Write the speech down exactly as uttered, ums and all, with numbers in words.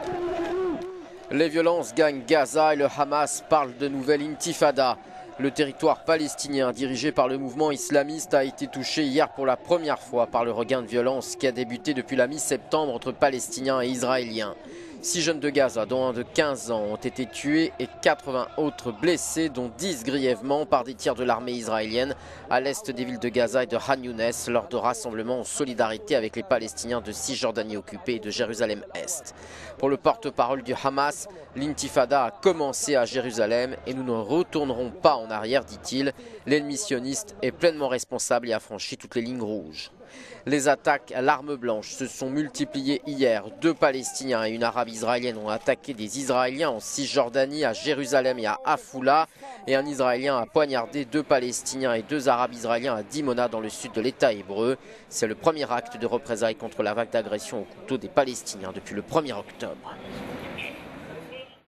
Les violences gagnent Gaza et le Hamas parle de nouvelle intifada. Le territoire palestinien dirigé par le mouvement islamiste a été touché hier pour la première fois par le regain de violence qui a débuté depuis la mi-septembre entre Palestiniens et Israéliens. Six jeunes de Gaza, dont un de quinze ans, ont été tués et quatre-vingts autres blessés, dont dix grièvement par des tirs de l'armée israélienne à l'est des villes de Gaza et de Khan Younes lors de rassemblements en solidarité avec les Palestiniens de Cisjordanie occupée et de Jérusalem-Est. Pour le porte-parole du Hamas, l'intifada a commencé à Jérusalem et nous ne retournerons pas en arrière, dit-il. L'ennemi sioniste est pleinement responsable et a franchi toutes les lignes rouges. Les attaques à l'arme blanche se sont multipliées hier. Deux Palestiniens et une Arabe israélienne ont attaqué des Israéliens en Cisjordanie, à Jérusalem et à Afula. Et un Israélien a poignardé deux Palestiniens et deux Arabes israéliens à Dimona dans le sud de l'État hébreu. C'est le premier acte de représailles contre la vague d'agression au couteau des Palestiniens depuis le premier octobre.